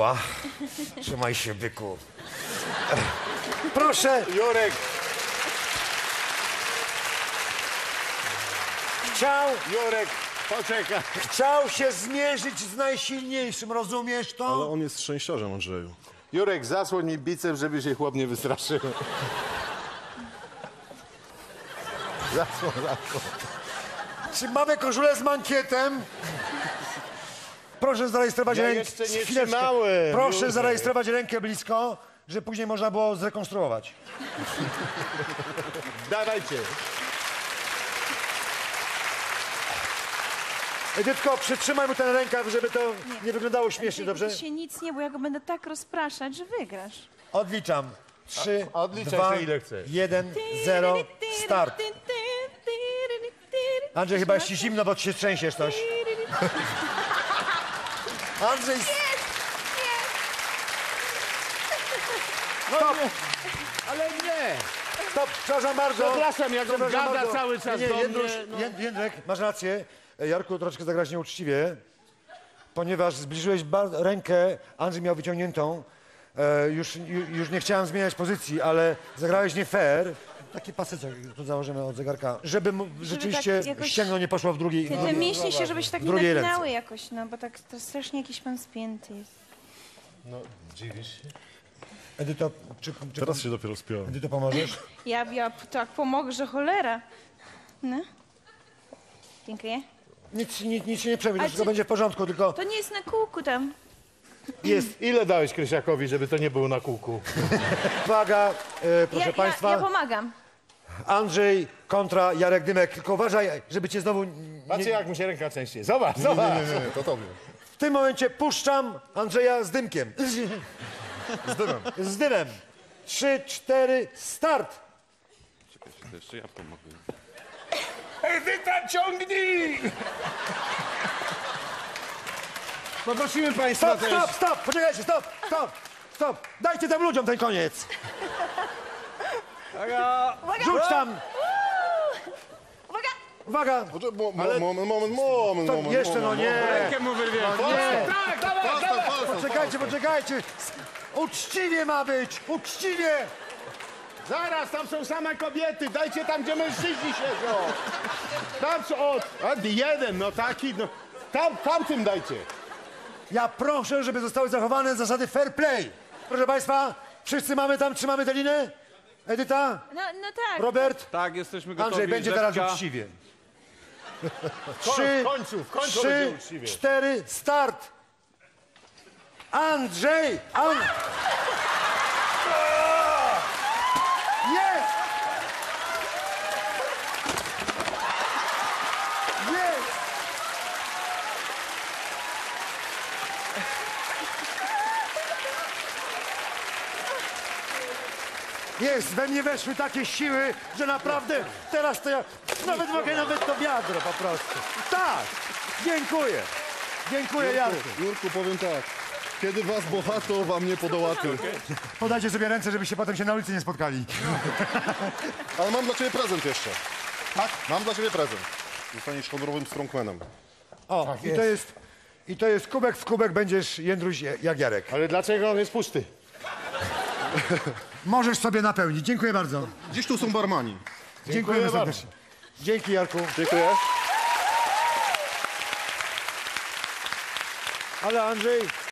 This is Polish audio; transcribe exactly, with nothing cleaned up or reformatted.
Kuba. Trzymaj się, byku. Proszę. Jurek. Chciał, Jurek, poczekaj. chciał się zmierzyć z najsilniejszym, rozumiesz to? Ale on jest szczęściarzem, Andrzeju. Jurek, zasłoń mi biceps, żeby się chłop nie wystraszył. Zasłoń, zasłoń. Czy mamy koszulę z mankietem? Proszę zarejestrować Ja rękę. jeszcze nie Chwileczkę. trzymałem. Proszę Jurek. zarejestrować rękę blisko, żeby później można było zrekonstruować. Dawajcie. Edytko, przytrzymaj mu ten rękaw, żeby to nie wyglądało śmiesznie, dobrze? Ty się nic nie, bo ja go będę tak rozpraszać, że wygrasz. Odliczam. Trzy, A- odliczaj dwa, sobie, ile chcesz. jeden, zero, start. Andrzej, chyba jest ci zimno, bo ci się trzęsiesz coś. Andrzej, stop, Ale nie. stop, przepraszam bardzo. Przepraszam, jak on Przepraszam gada bardzo. cały czas nie, do nie, Jędruś, mnie, no. Jęd- Jędrek, masz rację. Jarku, troszkę zagrałeś nieuczciwie, ponieważ zbliżyłeś bar- rękę, Andrzej miał wyciągniętą. E, już, ju, już nie chciałem zmieniać pozycji, ale zagrałeś nie fair. Taki paseczek tu założymy od zegarka, żeby mu rzeczywiście tak jakoś- ścięgno nie poszło w drugiej... Ty, w te drugiej- mięśnie się, żebyś tak nie drugiej napinały ręce. jakoś, no bo tak to strasznie jakiś pan spięty jest. No, dziwisz się? Edyto, czy, czy, Teraz się dopiero spiąłem. Edyto, pomożesz? Ja, ja tak pomogę, że cholera. No. Dziękuję. Nic, nic, nic się nie przejmuj, A wszystko czy- będzie w porządku, tylko To nie jest na kółku tam. jest. Ile dałeś Krysiakowi, żeby to nie było na kółku? Uwaga, e, proszę Ja, państwa, ja, ja pomagam. Andrzej kontra Jarek Dymek, tylko uważaj, żeby cię znowu... Nie, Patrzcie, jak mu się ręka trzęsie. Zobacz, zobacz. nie, to tobie. w tym momencie puszczam Andrzeja z dymkiem. Z dymem. Z dymem. Trzy, cztery, start! To jeszcze ja pomogę. Edyta, ciągnij! Poprosimy państwa Stop, też. stop, stop! Poczekajcie, stop, stop, stop! Dajcie tym ludziom ten koniec! Rzuć tam! Uwaga! Uwaga! Poczekaj, mo- mo- Moment, moment, moment, To moment. jeszcze, no moment, nie! Rękę mu wyrwie. nie. Tak, dawaj, Falstart, dawaj. falstart, Poczekajcie, poczekajcie! Uczciwie ma być! Uczciwie! Zaraz, tam są same kobiety. Dajcie tam, gdzie mężczyźni siedzą. Tam są, o, a jeden, no taki, no. Tam, tamtym dajcie. Ja proszę, żeby zostały zachowane zasady fair play. Proszę państwa, wszyscy mamy tam, trzymamy tę linę? Edyta? No, no tak. Robert? Tak, jesteśmy gotowi. Andrzej, będzie teraz Rzepka. uczciwie. Ko- Trzy, w końcu, w końcu trzy, będzie uczciwie. cztery, start! Andrzej! An... Jest! Jest! Jest, we mnie weszły takie siły, że naprawdę teraz to ja nawet mogę nawet to wiadro po prostu. Tak! Dziękuję! Dziękuję, Jarku. Jurku, powiem tak. Kiedy was bohato, wam nie podołaty. Podajcie sobie ręce, żebyście potem się na ulicy nie spotkali. Ale mam dla ciebie prezent jeszcze. Tak? Mam dla ciebie prezent. Zostaniesz honorowym strongmanem. O, i to jest, i to jest kubek w kubek, będziesz Jędruś jak Jarek. Ale dlaczego on jest pusty? Możesz sobie napełnić. Dziękuję bardzo. Dziś tu są barmani. Dziękujemy bardzo. serdecznie. Dzięki, Jarku. Dziękuję. Ale Andrzej,